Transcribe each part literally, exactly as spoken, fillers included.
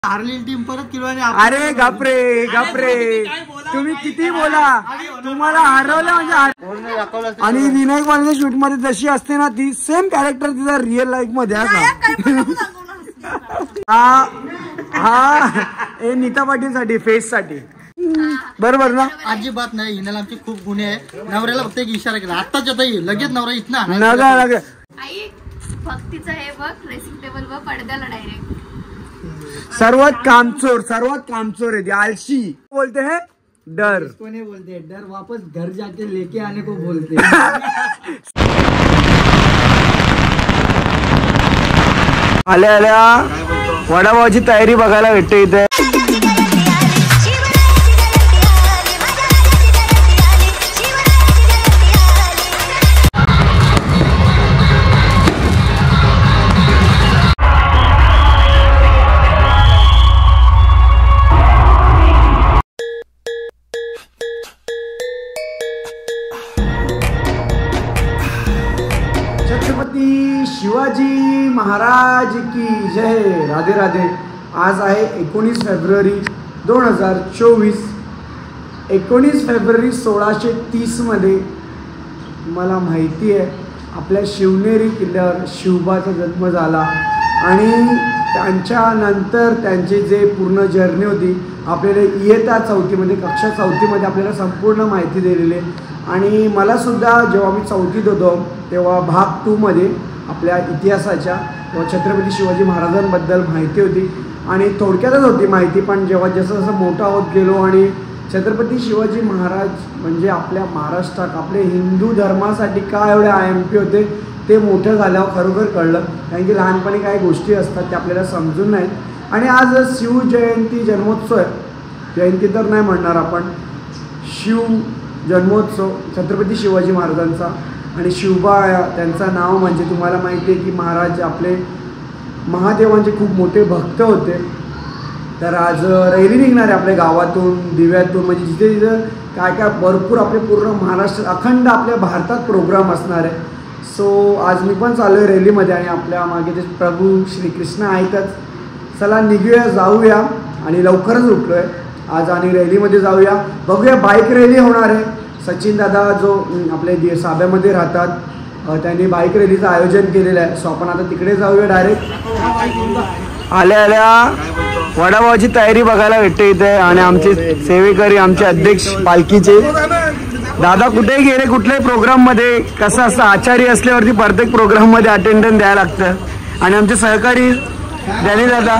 हारलेली team परत किलवाने. अरे गपरे गपरे तुम्ही किती बोला, तुम्हाला हरवलं म्हणजे. आणि विनायक वाणीच्या शूट मध्ये जशी असते ना ती सेम कॅरेक्टर तिचा रिअल लाईफ मध्ये हा हा हे नीता पाटील साठी फेस साठी बरोबर ना. अजिबात नाही, हिनाला आमचे खूप गुन्हे आहे. नवऱ्याला फक्त एक इशारा केला आत्ताच आता येईल लगेच नवरा इथना नगा नगा. भक्तीचं हे बघ ड्रेसिंग टेबल वर पडद्याला डायरेक्ट. सर्वात कामचोर सर्वात कामचोर है आलसी बोलते हैं डर. इसको नहीं बोलते डर, वापस घर जाके लेके आने को बोलते. आल्या आल्या वडापावची तयारी बघायला भेटते इथे. छत्रपती शिवाजी महाराज की जय. राधे राधे. आज आहे एकोणीस फेब्रुवारी दोन हजार चोवीस. एकोणीस फेब्रुवारी सोळाशे तीसमध्ये मला माहिती आहे आपल्या शिवनेरी किल्ल्यावर शिवबाचा जन्म झाला. आणि त्यांच्यानंतर त्यांची जे पूर्ण जर्नी होती आपल्याला इयत्ता चौथीमध्ये कक्षा चौथीमध्ये आपल्याला संपूर्ण माहिती दिलेली आहे. आणि मलासुद्धा जेव्हा मी चौथीत होतो तेव्हा भाग टूमध्ये आपल्या इतिहासाच्या तेव्हा छत्रपती शिवाजी महाराजांबद्दल माहिती होती. आणि थोडक्यातच होती माहिती, पण जेव्हा जसं जसं मोठा होत गेलो आणि छत्रपती शिवाजी महाराज म्हणजे आपल्या महाराष्ट्रात आपले हिंदू धर्मासाठी काय एवढे आय एम पी होते ते मोठं झाल्यावर खरोखर कळलं. कारण की लहानपणी काही गोष्टी असतात त्या आपल्याला समजून नाहीत. आणि आज शिवजयंती जन्मोत्सव आहे. जयंती तर नाही म्हणणार आपण, शिव जन्मोत्सव छत्रपती शिवाजी महाराजांचा. आणि शिवबा त्यांचं नाव म्हणजे तुम्हाला माहिती आहे की महाराज आपले महादेवांचे खूप मोठे भक्त होते. तर आज रॅली निघणार आहे आपल्या गावातून दिव्यातून, म्हणजे जिथे जिथं काय काय भरपूर आपले पूर्ण महाराष्ट्र अखंड आपल्या भारतात प्रोग्राम असणार आहे. सो आज मी पण चालू आहे रॅलीमध्ये आणि आपल्या मागे ते प्रभू श्रीकृष्ण आहेतच. चला निघूया जाऊया आणि लवकरच उठलो आहे आज आणि रॅलीमध्ये जाऊया. बघूया बाईक रॅली होणार आहे. सचिन दादा जो आपले साब्यामध्ये राहतात त्यांनी बाईक रॅलीचं आयोजन केलेलं आहे. सो आपण आता तिकडे जाऊया डायरेक्ट. आल्या आल्या वडापावची तयारी बघायला भेटते इथे. आणि आमचे सेवेकरी आमचे अध्यक्ष पालखीचे दादा कुठेही गेले कुठल्याही प्रोग्राममध्ये कसं असतं आचारी असल्यावरती प्रत्येक प्रोग्राममध्ये अटेंडन्स द्यायला लागतं. आणि आमचे सहकारी ज्ञानी दादा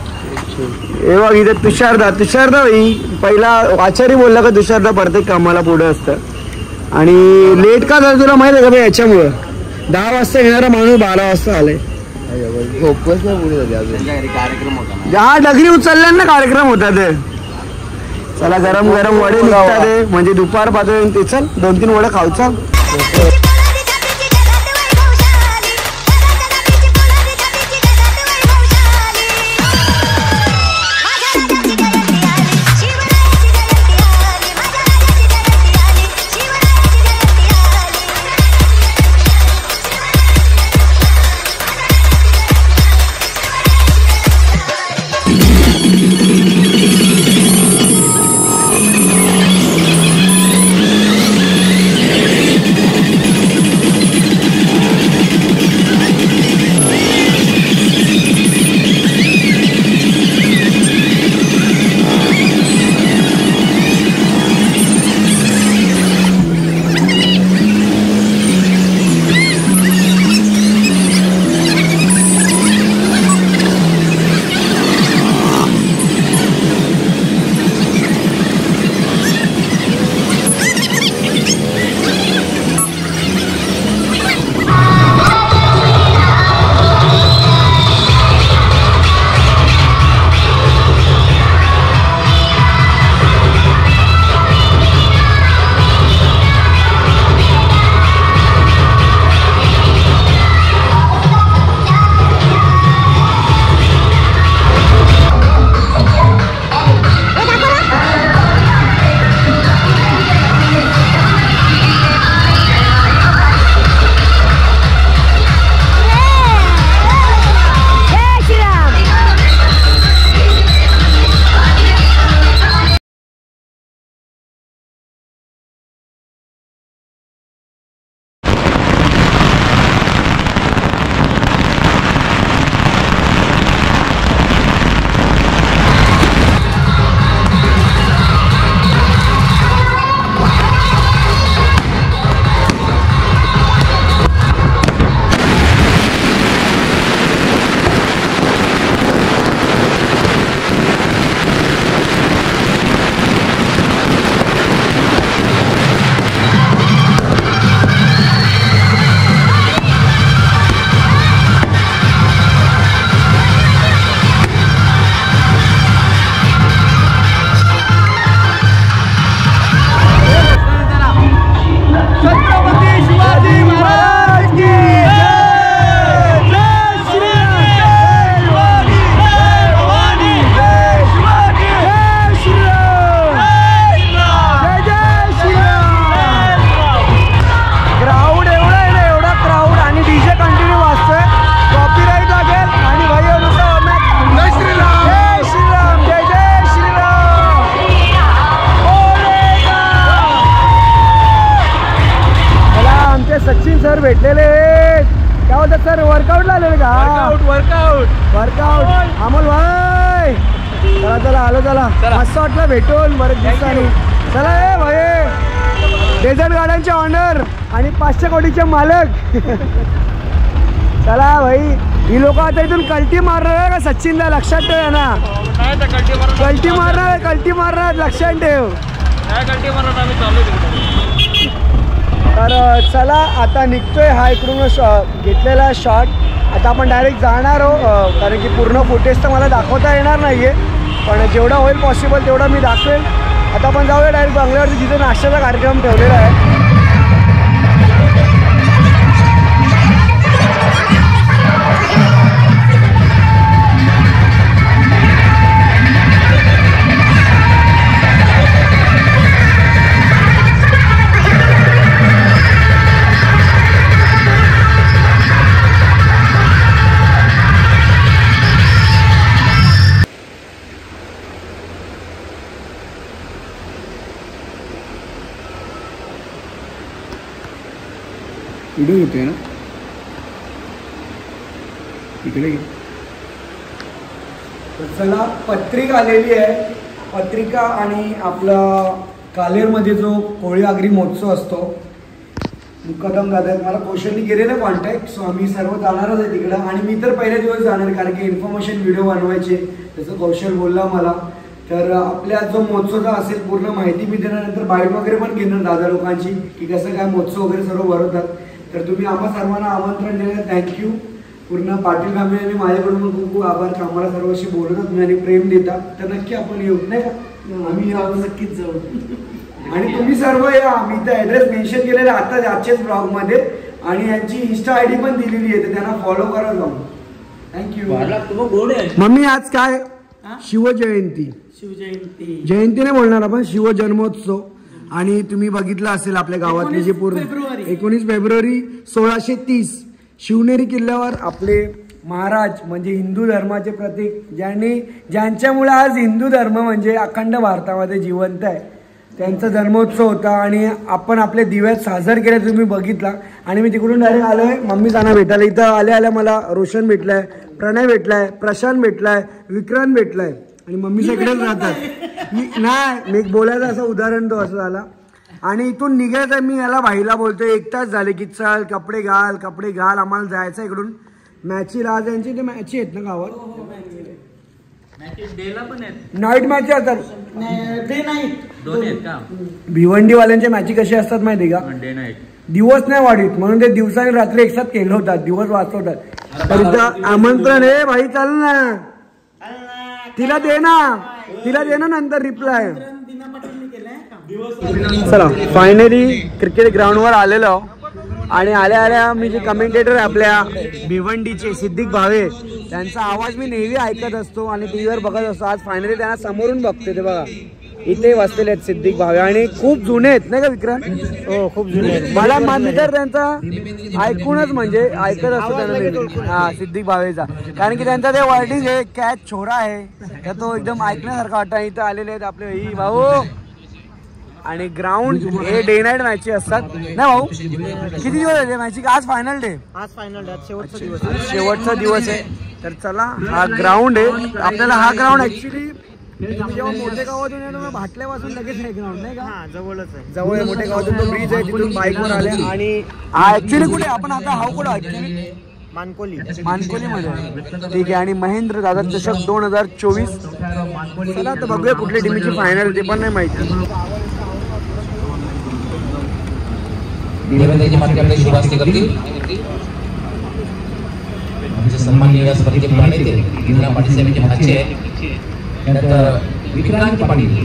हे बघ इथे तुषारदा तुषारदा भाई पहिला आचारी बोलला का तुषारदा प्रत्येक कामाला पुढे असतं. आणि लेट का झालं तुला माहिती आहे का भाई? याच्यामुळं दहा वाजता येणारा माणूस बारा वाजता आलाय. हा डगरी उचलल्या ना कार्यक्रम होता ते. चला गरम गरम वडे निघतात म्हणजे दुपार पातळी ते. चल दोन तीन वडे खाऊचा. आलो चला मस्त वाटलं भेटून बरेच दिवसांनी. चला ए भाई डेझर्ट गार्डनचे ऑनर आणि पाचशे कोटीचे मालक. चला भाई ही लोक आता इथून कल्टी मारणार आहे का सचिनला लक्षात ठेव ना. कल्टी मारणार कल्टी मारणार लक्षात ठेव. तर चला आता निघतोय हा इकडून घेतलेला शॉट. आता आपण डायरेक्ट जाणार आहोत कारण की पूर्ण फुटेज तर मला दाखवता येणार नाही आहे पण जेवढा होईल पॉसिबल तेवढा मी दाखवेल. आता आपण जाऊया डायरेक्ट बंगल्यावरती जिथे नाश्त्याचा कार्यक्रम ठेवलेला आहे. व्हिडिओ होते ना इकडे. चला पत्रिका आलेली आहे. पत्रिका आणि आपला कालेरमध्ये जो कोळी आगरी महोत्सव असतो मुक्कादम दादा आहेत मला कौशलनी केलेलं कॉन्टॅक्ट. सो आम्ही सर्व जाणारच आहे तिकडं आणि मी तर पहिल्या दिवस जाणार कारण की इन्फॉर्मेशन व्हिडिओ बनवायचे त्याचं कौशल बोलला मला. तर आपल्या जो महोत्सवचा असेल पूर्ण माहिती मी देणार. नंतर बाईट वगैरे पण घेणार दादा लोकांची की कसं काय महोत्सव वगैरे सर्व भरवतात. तर तुम्ही आम्हा सर्वांना आमंत्रण दिलं थँक्यू. पूर्ण पाटील फॅमिलीने माझ्याकडून खूप खूप आभार. आम्हाला सर्वांशी बोलतात तुम्ही आणि प्रेम देता. तर नक्की आपण येऊ नाही का. आम्ही नक्कीच जाऊ आणि तुम्ही सर्व या. आम्ही इथं ॲड्रेस मेन्शन केलेला आहे आता आजच्याच ब्लॉगमध्ये आणि यांची इन्स्टा आय डी पण दिलेली आहे तर त्यांना फॉलो करा जाऊन. थँक्यू. मम्मी आज काय शिवजयंती. शिवजयंती जयंती नाही बोलणार आपण शिवजन्मोत्सव. आणि तुम्ही बघितलं असेल आपल्या गावातली जी पूर्ण एकोणीस फेब्रुवारी सोळाशे तीस शिवनेरी किल्ल्यावर आपले महाराज म्हणजे हिंदू धर्माचे प्रतीक ज्यांनी ज्यांच्यामुळे आज हिंदू धर्म म्हणजे अखंड भारतामध्ये जिवंत आहे त्यांचा जन्मोत्सव होता आणि आपण आपले दिव्यात साजर केले तुम्ही बघितला. आणि मी तिकडून डायरेक्ट आलोय मम्मी जाणार भेटायला. इथं आल्या आल्या मला रोशन भेटलाय प्रणय भेटलाय प्रशांत भेटलाय विक्रांत भेटलाय आणि मम्मी सगळेच राहतात. मी नाही मी बोलायचं असं उदाहरण तो असं झाला. आणि इथून निघायचं मी याला भाईला बोलतोय एक तास झाले की चल कपडे घाल कपडे घाल आम्हाला जायचं इकडून. मॅची राज यांची ते मॅची आहेत ना गावात नाईट मॅच असतात डे नाईट. भिवंडीवाल्यांच्या मॅची कशी असतात माहिती का दिवस नाही वाढीत म्हणून ते दिवसाने रात्री एकसाथ केलं होतात दिवस वाचवतात. तर इथं आमंत्रण आहे भाई चाल ना तिला दे ना तिला दे ना नंतर रिप्लाय. चला फायनली क्रिकेट ग्राउंडवर आलेलो आणि आल्या आल्या मी जे कमेंटेटर आहे आपल्या भिवंडीचे सिद्धिक भावे त्यांचा आवाज मी नेहमी ऐकत असतो आणि टीव्हीवर बघत असतो. आज फायनली त्यांना समोरून बघते ते बघा इथे बसलेले आहेत सिद्धिक भावे आणि खूप जुने आहेत नाही का विक्रांत. हो खूप जुने आहेत. मला मी तर त्यांचा ऐकूनच म्हणजे ऐकत असतो त्यांना हा सिद्धिक भावेचा कारण की त्यांचा ते वर्डिंग आहे कॅच छोरा आहे तर तो एकदम ऐकण्यासारखा वाटतं. इथं आलेले आहेत आपले ही भाऊ आणि ग्राउंड हे डे नाईट मॅची असतात ना भाऊ. किती दिवस आहे मॅची आज फायनल डे आज फायनल डे शेवटचा दिवस शेवटचा दिवस आहे. तर चला हा ग्राउंड आहे आपल्याला हा ग्राउंड ऍक्च्युली जेव्हा मोठे गावातून येतो भाटल्यापासून लगेच हे ग्राउंड नाही का जवळच आहे जवळ आहे मोठे गावातून तो ब्रिज आहे तिथून बाईकवर आले. आणि ऍक्च्युली कुठे आपण आता हा कुठं ऍक्च्युली मानकोली मानकोली मध्ये ठीक आहे. आणि महेंद्र दादा चषक दोन हजार चोवीस चला आता बघूया कुठल्या टीमची फायनल ते पण नाही माहिती. सन्माननीय स्पर्धे प्रणेते इंदिरा पाटील साहेबांचे भाचे त्यानंतर विक्रांत पाटील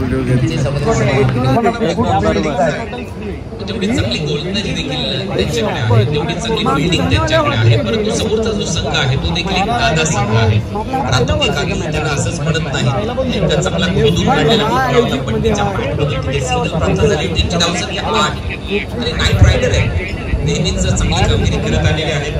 तेवढी चांगली गोलंदाजी देखील त्यांच्याकडे आहे तेवढी चांगली फिल्डिंग त्यांच्याकडे आहे परंतु समोरचा जो संघ आहे तो देखील एक दादा संघ आहे. प्राथमिक आधी त्याला असंच पडत नाही एकदा चांगला खोदून काढलेला होता पण त्याच्या पाठीमागे तिथे सिंगल प्राप्त झाली त्यांची धावसंख्या आठ आणि नाईट रायडर आहे नेहमीच चांगली कामगिरी करत आलेले आहेत.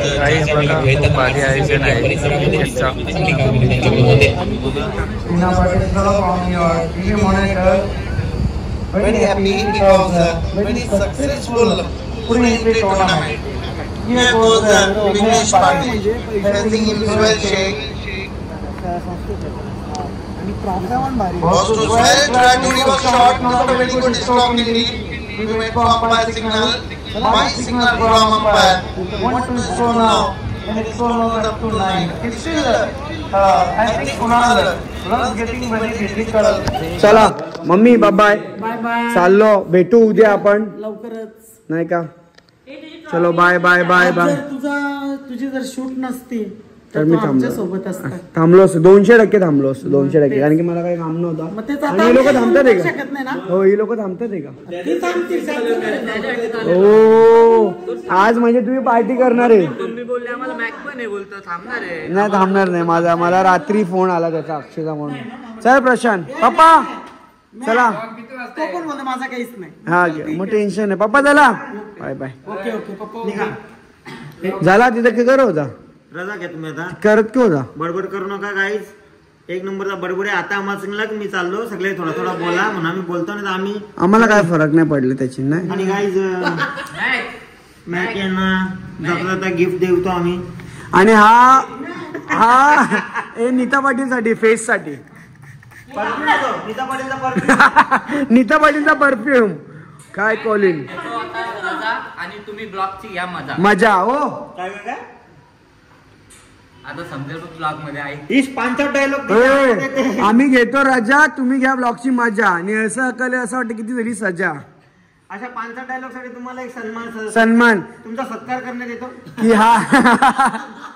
Very happy because uh, very successful pre-entry tournament. Here goes the Vignesh Pandey facing individual shake. Was to swear tragedy was short, not a very good strong indeed. We went for umpire signal. My signal from umpire. One to score now. And it's score now up to nine. It's still, uh, I think Kunal runs getting very difficult. चला mummy bye bye चाललो भेटू उद्या आपण लवकरच नाही का चलो bye bye bye bye तुझा तुझी जर शूट नसती तर मी थांबलो सोबत असतात थांबलो असतो दोनशे टक्के थांबलो असतो दोनशे टक्के कारण की मला काही काम नव्हतं आणि हे लोक थांबतात आहे का हो ही लोक थांबतात आहे का हो आज म्हणजे तुम्ही पार्टी करणार आहे नाही थांबणार नाही माझा मला रात्री फोन आला त्याचा अक्षयचा म्हणून चल प्रशांत पप्पा चला तो पण बोलतो माझा काहीच नाही हा मग टेन्शन नाही पप्पा चला बाय बाय ओके ओके पप्पा झाला तिथं काय करत होता रजा घ्या तुम्ही आता करत की होता बडबड करू नका गाईज एक नंबरचा बडबड आहे आता आम्हाला सांगला की मी चाललो सगळे थोडा थोडा बोला म्हणून आम्ही बोलतो ना आम्ही आम्हाला काय फरक नाही पडले त्याची नाही आणि गाईज मॅक यांना जाता जाता गिफ्ट देतो आम्ही आणि हा हा हे नीता पाटील साठी फेस साठी नीता पाटीलचा परफ्यूम नीता पाटीलचा परफ्यूम काय कॉलिन आणि तुम्ही ब्लॉगची घ्या मजा मजा हो काय काय आता समजेल ब्लॉग मध्ये आहे इस पांचट डायलॉग आम्ही घेतो रजा तुम्ही घ्या ब्लॉगची मजा आणि असं अकले असं वाटतं किती झाली सजा अशा पांचट डायलॉग साठी तुम्हाला एक सन्मान सन्मान तुमचा सत्कार करण्यात येतो की हा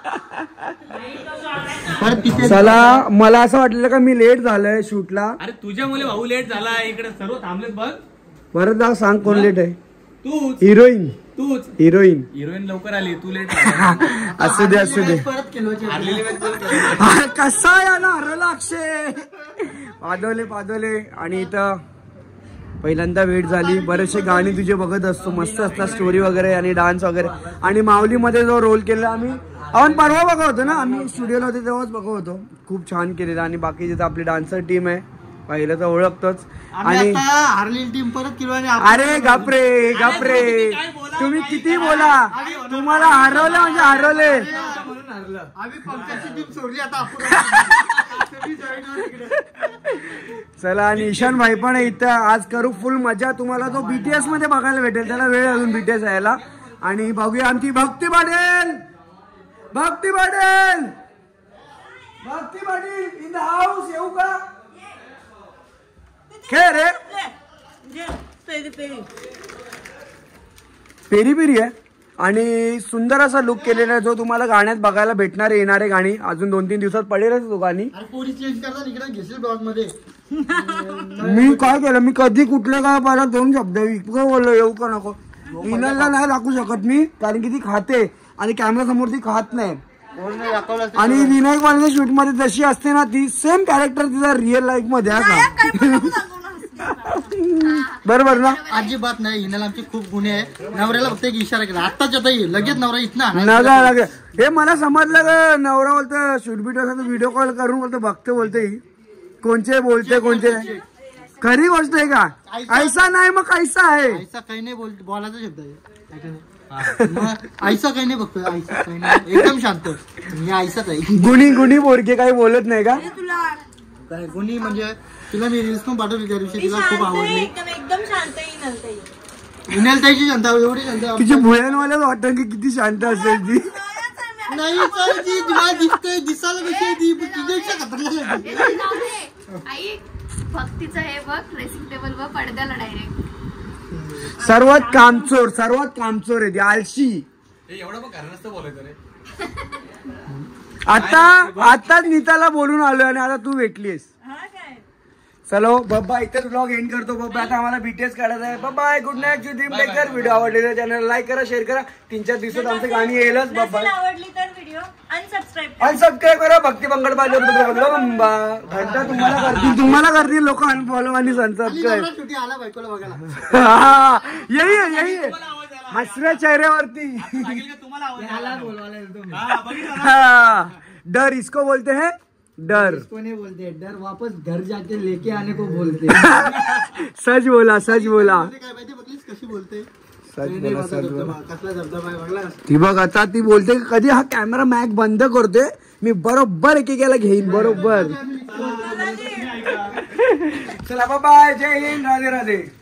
चला मला असं वाटलं का मी लेट झालंय शूटला अरे तुझ्यामुळे भाऊ लेट झाला इकडे सर्व थांबलेत बघ परत जा सांग कोण लेट आहे तूच हिरोईन तूच हिरोईन हिरोईन लवकर आली तू लेट असू दे असू दे परत केलो कसा या ना हरवला अक्षय पादवले पादवले आणि इथं पहिल्यांदा वेट झाली बरेचसे गाणी तुझे बघत असतो मस्त असतात स्टोरी वगैरे आणि डान्स वगैरे आणि माऊलीमध्ये जो रोल केला आम्ही आपण परवा बघा होतो ना आम्ही स्टुडिओला होते तेव्हाच बघा होतो खूप छान केलेलं आणि बाकी जिथं आपली डान्सर टीम आहे पहिलं तर ओळखतोच आणि हारलेली टीम परत केलो आणि अरे गपरे गपरे तुम्ही किती बोला तुम्हाला हरवले म्हणजे हरवले आम्ही पंकजची टीम सोडली आता चला आणि ईशान भाई पण इथं आज करू फुल मजा तुम्हाला तो बीटीएस मध्ये बघायला भेटेल त्याला वेळ अजून बीटीएस यायला आणि बघूया आमची Bhakti Patil Bhakti Patil Bhakti Patil in the house येऊ का काय रे पेरी पेरी आहे आणि सुंदर असा लुक केलेला जो तुम्हाला गाण्यात बघायला भेटणार येणारे गाणी अजून दोन तीन दिवसात पडेलच तो गाणी मी काय केलं मी कधी कुठल्या काय पहिला दोन शब्द इतकं बोललो येऊ का नको हिनलला नाही दाखवू शकत मी कारण की ती खाते आणि कॅमेरा समोर ती खात नाही आणि विनायक वाणीच्या शूट मध्ये जशी असते ना ती सेम कॅरेक्टर तिचा रिअल लाईफ मध्ये आहे बरोबर ना अजिबात नाही हिनाला आमचे खूप गुन्हे आहे नवऱ्याला फक्त एक इशारा केला आत्ताच आता येईल लगेच नवरा इथना नगा लागे हे मला समजलं का नवरा बोलतो शूट बीट असं व्हिडिओ कॉल करून बोलतो बघते बोलते कोणचे बोलते कोणते खरी गोष्ट आहे का ऐसा नाही मग कैसा आहे ऐसा काही नाही बोल बोलायचा शब्द आहे ऐसा काही नाही बघतोय ऐसा काही नाही एकदम शांत मी ऐसाच आहे गुणी गुणी बोरके काही बोलत नाही का काय गुणी म्हणजे तुला मी रील्स पण पाठवली त्या दिवशी तिला खूप आवडली एकदम शांत आहे इनलताईची शांत एवढी शांत तिची भुयांवाल्याच वाटत की किती शांत असेल ती नाही सर जी तुला दिसते दिसायला कशी आहे ती तुझ्यापेक्षा खतरनाक आई भक्तीचं हे बघ ड्रेसिंग टेबल वर पडद्याला डायरेक्ट सर्वात कामचोर सर्वात कामचोर आहे ती आळशी एवढं पण कारण नसतं बोलायचं रे आता आताच नीताला बोलून आलोय आणि आता तू भेटलीस चलो बब्बा इथेच ब्लॉग एंड करतो बब्बा आता आम्हाला बीटीएस काढायचं आहे bye good night dream taker video आवडलेला चॅनल लाईक करा शेअर करा तीन चार दिवसात आमचं गाणी येईलच बब्बा आवडली तर व्हिडिओ अनसबस्क्राईब अनसबस्क्राईब करा भक्ती बंगड पाहिजे घंटा तुम्हाला करतील तुम्हाला करतील लोक अनफॉलो आणि अनसबस्क्राईब शेवटी आला बायकोला बघायला हा यही आहे यही आहे हसऱ्या चेहऱ्यावरती हाँ डर इसको बोलते हैं डर इसको नहीं बोलते डर वापस घर जाके लेके आने को बोलते सच बोला सच बोला काय माहिती बघलीस कशी बोलते सच बोला सच बोला कसला धबधबा आहे बघला ती बघ आता ती बोलते की कधी हा कॅमेरा मॅक बंद करते मी बरोबर एकेकाला घेईन बरोबर चला बाय, जय हिंद, राधे राधे.